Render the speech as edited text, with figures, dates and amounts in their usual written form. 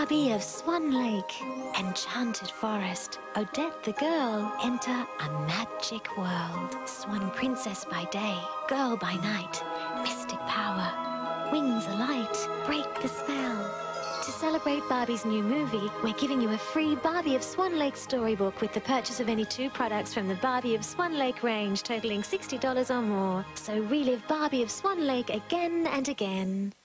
Barbie of Swan Lake, enchanted forest, Odette the girl, enter a magic world. Swan princess by day, girl by night, mystic power, wings alight, break the spell. To celebrate Barbie's new movie, we're giving you a free Barbie of Swan Lake storybook with the purchase of any 2 products from the Barbie of Swan Lake range totaling $60 or more. So relive Barbie of Swan Lake again and again.